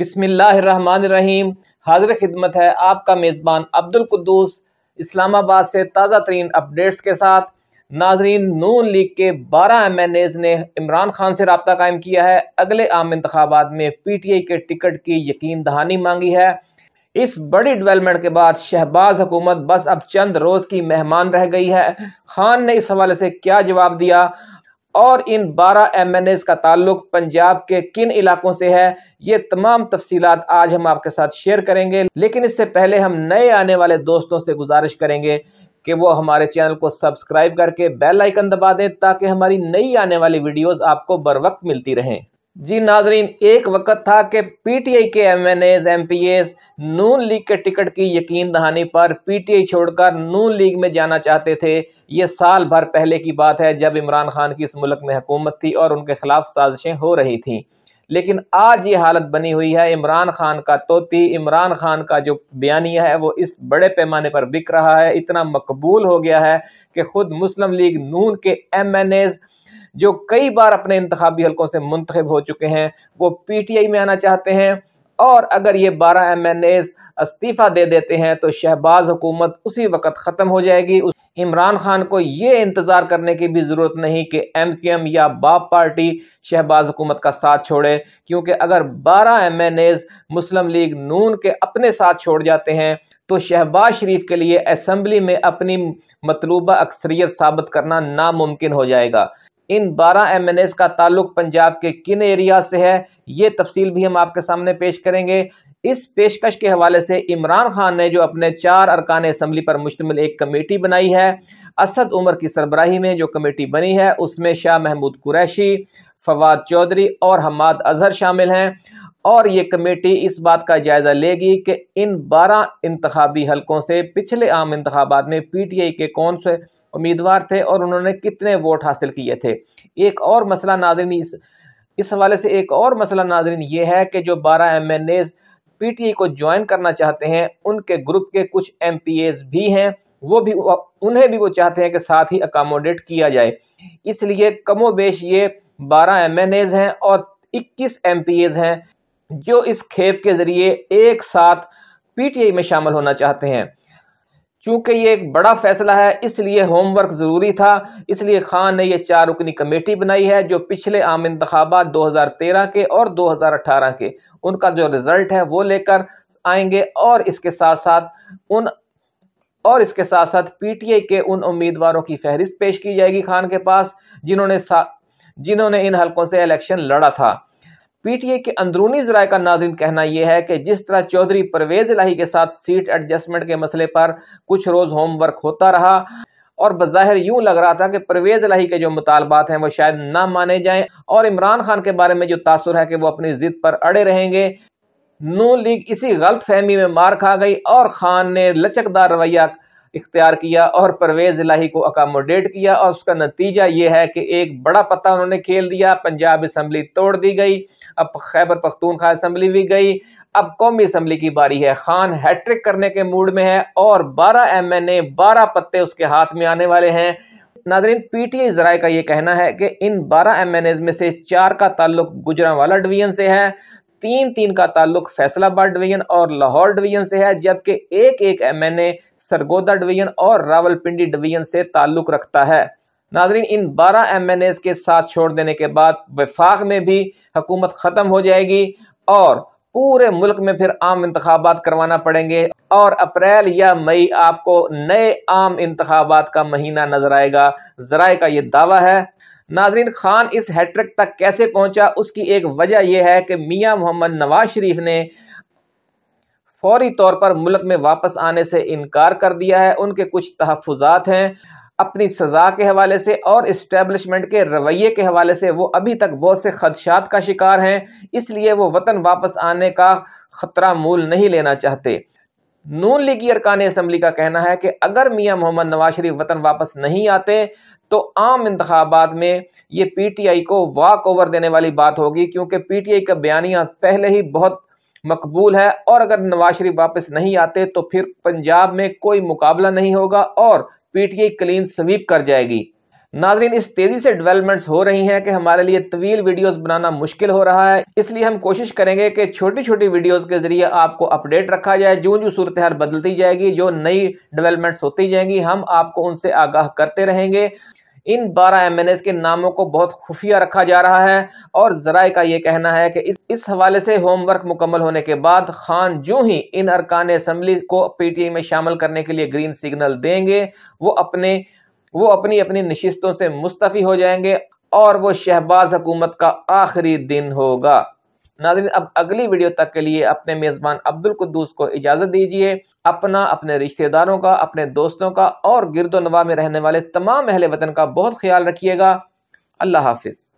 بسم اللہ الرحمن الرحیم۔ حاضر خدمت ہے آپ کا میزبان عبدالقدوس اسلام آباد سے تازہ ترین اپڈیٹس کے ساتھ۔ ناظرین، نون لیگ کے 12 MNAs نے عمران خان سے رابطہ قائم کیا ہے، اگلے عام انتخابات میں PTI کے ٹکٹ کی یقین دہانی مانگی ہے۔ اس بڑی ڈیولپمنٹ کے بعد شہباز حکومت بس اب چند روز کی مہمان رہ گئی ہے۔ خان نے اس حوالے سے کیا جواب دیا اور ان 12 MNAs کا تعلق پنجاب کے کن علاقوں سے ہے، یہ تمام تفصیلات آج ہم آپ کے ساتھ شیئر کریں گے۔ لیکن اس سے پہلے ہم نئے آنے والے دوستوں سے گزارش کریں گے کہ وہ ہمارے چینل کو سبسکرائب کر کے بیل آئیکن دبا دیں تاکہ ہماری نئی آنے والی ویڈیوز آپ کو بر وقت ملتی رہیں۔ جی ناظرین، ایک وقت تھا کہ PTI کے MNAs MPAs نون لیگ کے ٹکٹ کی یقین دہانی پر PTI چھوڑ کر نون لیگ میں جانا چاہتے تھے۔ یہ سال بھر پہلے کی بات ہے جب عمران خان کی اس ملک میں حکومت تھی اور ان کے خلاف سازشیں ہو رہی تھیں۔ لیکن آج یہ حالت بنی ہوئی ہے، عمران خان کا توتی، عمران خان کا جو بیانیہ ہے وہ اس بڑے پیمانے پر بک رہا ہے، اتنا مقبول ہو گیا ہے کہ خود مسلم لیگ نون کے MNAs جو کئی بار اپنے انتخابی حلقوں سے منتخب ہو چکے ہیں وہ PTI میں آنا چاہتے ہیں، اور اگر یہ 12 MNAs استعفیٰ دے دیتے ہیں تو شہباز حکومت اسی وقت ختم ہو جائے گی۔ عمران خان کو یہ انتظار کرنے کی بھی ضرورت نہیں کہ MQM یا باپ پارٹی شہباز حکومت کا ساتھ چھوڑے، کیونکہ اگر 12 MNAs مسلم لیگ نون کے اپنے ساتھ چھوڑ جاتے ہیں تو شہباز شریف کے لیے اسمبلی میں اپنی مطلوبہ اکثریت ثابت کرنا ناممکن ہو جائے گا۔ ان 12 MNAs کا تعلق پنجاب کے کن ایریاز سے ہے، یہ تفصیل بھی ہم آپ کے سامنے پیش کریں گے۔ اس پیشکش کے حوالے سے عمران خان نے جو اپنے 4 ارکان اسمبلی پر مشتمل ایک کمیٹی بنائی ہے، اسد عمر کی سربراہی میں جو کمیٹی بنی ہے اس میں شاہ محمود قریشی، فواد چودھری اور حماد اظہر شامل ہیں، اور یہ کمیٹی اس بات کا جائزہ لے گی کہ ان 12 انتخابی حلقوں سے پچھلے عام انتخابات میں PTI کے کون سے امیدوار تھے اور انہوں نے کتنے ووٹ حاصل کیے تھے۔ ایک اور مسئلہ ناظرین اس حوالے سے ایک اور مسئلہ ناظرین یہ ہے کہ جو 12 MNAs PTI کو جوائن کرنا چاہتے ہیں ان کے گروپ کے کچھ MPAs بھی ہیں، انہیں بھی وہ چاہتے ہیں کہ ساتھ ہی اکاموڈیٹ کیا جائے۔ اس لیے کم و بیش یہ 12 MNAs ہیں اور 21 MPAs ہیں جو اس کھیپ کے ذریعے ایک ساتھ PTI میں شامل ہونا چاہتے ہیں۔ چونکہ یہ ایک بڑا فیصلہ ہے اس لیے ہوم ورک ضروری تھا، اس لیے خان نے یہ 4 رکنی کمیٹی بنائی ہے جو پچھلے عام انتخابات 2013 کے اور 2018 کے ان کا جو رزلٹ ہے وہ لے کر آئیں گے، اور اس کے ساتھ ساتھ PTI کے ان امیدواروں کی فہرست پیش کی جائے گی خان کے پاس جنہوں نے ان حلقوں سے الیکشن لڑا تھا۔ PTI کے اندرونی ذرائع کا ناظرین کہنا یہ ہے کہ جس طرح چودھری پرویز الہی کے ساتھ سیٹ ایڈجسٹمنٹ کے مسئلے پر کچھ روز ہوم ورک ہوتا رہا اور بظاہر یوں لگ رہا تھا کہ پرویز الہی کے جو مطالبات ہیں وہ شاید نہ مانے جائیں، اور عمران خان کے بارے میں جو تاثر ہے کہ وہ اپنی ضد پر اڑے رہیں گے، نون لیگ اسی غلط فہمی میں مار کھا گئی اور خان نے لچکدار رویہ اختیار کیا اور پرویز الہی کو اکاموڈیٹ کیا، اور اس کا نتیجہ یہ ہے کہ ایک بڑا پتہ انہوں نے کھیل دیا، پنجاب اسمبلی توڑ دی گئی، اب خیبر پختونخوا اسمبلی بھی گئی، اب قومی اسمبلی کی باری ہے۔ خان ہیٹرک کرنے کے موڈ میں ہے اور 12 MNA 12 پتے اس کے ہاتھ میں آنے والے ہیں۔ ناظرین، PTI ذرائع کا یہ کہنا ہے کہ ان 12 MNAs میں سے 4 کا تعلق گوجرانوالا ڈویژن سے ہے، 3 کا تعلق فیصل آباد ڈویژن اور لاہور ڈویژن سے ہے، جبکہ ایک MNA سرگودا ڈویژن اور راولپنڈی ڈویژن سے تعلق رکھتا ہے۔ ناظرین، ان 12 MNAs کے ساتھ چھوڑ دینے کے بعد وفاق میں بھی حکومت ختم ہو جائے گی اور پورے ملک میں پھر عام انتخابات کروانا پڑیں گے، اور اپریل یا مئی آپ کو نئے عام انتخابات کا مہینہ نظر آئے گا، ذرائع کا یہ دعویٰ ہے۔ ناظرین، خان اس ہیٹرک تک کیسے پہنچا، اس کی ایک وجہ یہ ہے کہ میاں محمد نواز شریف نے فوری طور پر ملک میں واپس آنے سے انکار کر دیا ہے۔ ان کے کچھ تحفظات ہیں اپنی سزا کے حوالے سے اور اسٹیبلشمنٹ کے رویے کے حوالے سے، وہ ابھی تک بہت سے خدشات کا شکار ہیں، اس لیے وہ وطن واپس آنے کا خطرہ مول نہیں لینا چاہتے۔ نون لیگی ارکان اسمبلی کا کہنا ہے کہ اگر میاں محمد نواز شریف وطن واپس نہیں آتے تو عام انتخابات میں یہ PTI کو واک اوور دینے والی بات ہوگی، کیونکہ PTI کا بیانیہ پہلے ہی بہت مقبول ہے، اور اگر نواز شریف واپس نہیں آتے تو پھر پنجاب میں کوئی مقابلہ نہیں ہوگا اور PTI کلین سویپ کر جائے گی۔ ناظرین اس تیزی سے ڈیولپمنٹس ہو رہی ہیں کہ ہمارے لیے طویل ویڈیوز بنانا مشکل ہو رہا ہے، اس لیے ہم کوشش کریں گے کہ چھوٹی چھوٹی ویڈیوز کے ذریعے آپ کو اپڈیٹ رکھا جائے۔ جو صورتحال بدلتی جائے گی، جو نئی ڈیولپمنٹس ہوتی جائیں گی، ہم آپ کو ان سے آگاہ کرتے رہیں گے۔ ان 12 MNAs کے ناموں کو بہت خفیہ رکھا جا رہا ہے اور ذرائع کا یہ کہنا ہے کہ اس حوالے سے ہوم ورک مکمل ہونے کے بعد خان جو ہی ان ارکان اسمبلی کو PTI میں شامل کرنے کے لیے گرین سگنل دیں گے، وہ اپنی نشستوں سے مستعفی ہو جائیں گے اور وہ شہباز حکومت کا آخری دن ہوگا۔ ناظرین اب اگلی ویڈیو تک کے لیے اپنے میزبان عبدالقدوس کو اجازت دیجیے۔ اپنا، اپنے رشتہ داروں کا، اپنے دوستوں کا اور گرد و نواح میں رہنے والے تمام اہل وطن کا بہت خیال رکھیے گا۔ اللہ حافظ۔